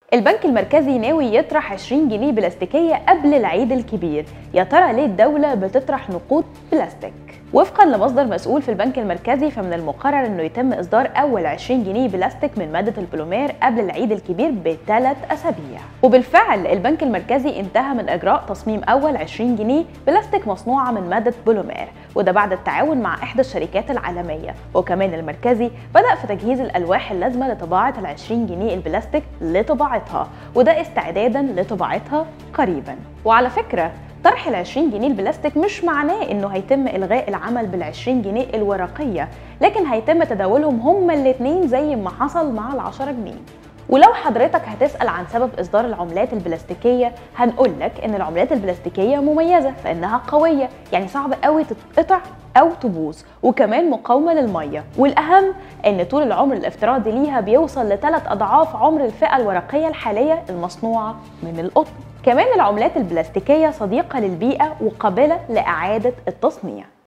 البنك المركزي ناوي يطرح 20 جنيه بلاستيكية قبل العيد الكبير. يا ترى ليه الدولة بتطرح نقود بلاستيك؟ وفقا لمصدر مسؤول في البنك المركزي، فمن المقرر انه يتم اصدار اول 20 جنيه بلاستيك من مادة البوليمر قبل العيد الكبير ب3 اسابيع. وبالفعل البنك المركزي انتهى من اجراء تصميم اول 20 جنيه بلاستيك مصنوعة من مادة بوليمر، وده بعد التعاون مع احدى الشركات العالمية. وكمان المركزي بدأ في تجهيز الالواح اللازمة لطباعة ال20 جنيه البلاستيك لطباعتها، وده استعدادا لطباعتها قريبا. وعلى فكرة، طرح ال20 جنيه البلاستيك مش معناه انه هيتم الغاء العمل بال20 جنيه الورقيه، لكن هيتم تداولهم هما الاثنين زي ما حصل مع ال10 جنيه. ولو حضرتك هتسأل عن سبب إصدار العملات البلاستيكية، هنقولك إن العملات البلاستيكية مميزة فإنها قوية، يعني صعب قوي تتقطع أو تبوظ، وكمان مقاومة للمية، والأهم إن طول العمر الافتراضي ليها بيوصل ل3 أضعاف عمر الفئة الورقية الحالية المصنوعة من القطن. كمان العملات البلاستيكية صديقة للبيئة وقابلة لإعادة التصنيع.